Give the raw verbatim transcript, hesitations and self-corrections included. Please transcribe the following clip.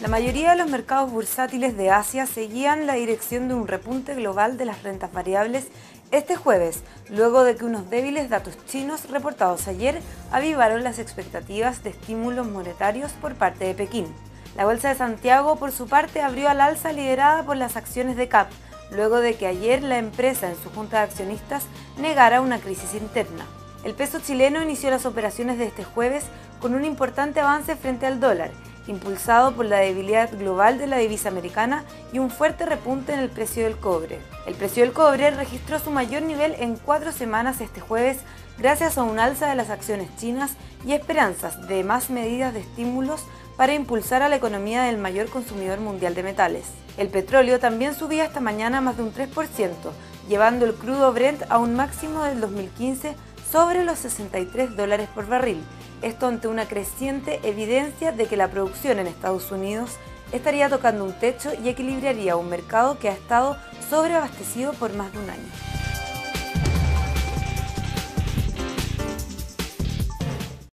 La mayoría de los mercados bursátiles de Asia seguían la dirección de un repunte global de las rentas variables este jueves, luego de que unos débiles datos chinos reportados ayer avivaron las expectativas de estímulos monetarios por parte de Pekín. La Bolsa de Santiago, por su parte, abrió al alza liderada por las acciones de C A P, luego de que ayer la empresa en su junta de accionistas negara una crisis interna. El peso chileno inició las operaciones de este jueves con un importante avance frente al dólar, impulsado por la debilidad global de la divisa americana y un fuerte repunte en el precio del cobre. El precio del cobre registró su mayor nivel en cuatro semanas este jueves gracias a un alza de las acciones chinas y esperanzas de más medidas de estímulos para impulsar a la economía del mayor consumidor mundial de metales. El petróleo también subía esta mañana más de un tres por ciento, llevando el crudo Brent a un máximo del dos mil quince sobre los sesenta y tres dólares por barril. Esto ante una creciente evidencia de que la producción en Estados Unidos estaría tocando un techo y equilibraría un mercado que ha estado sobreabastecido por más de un año.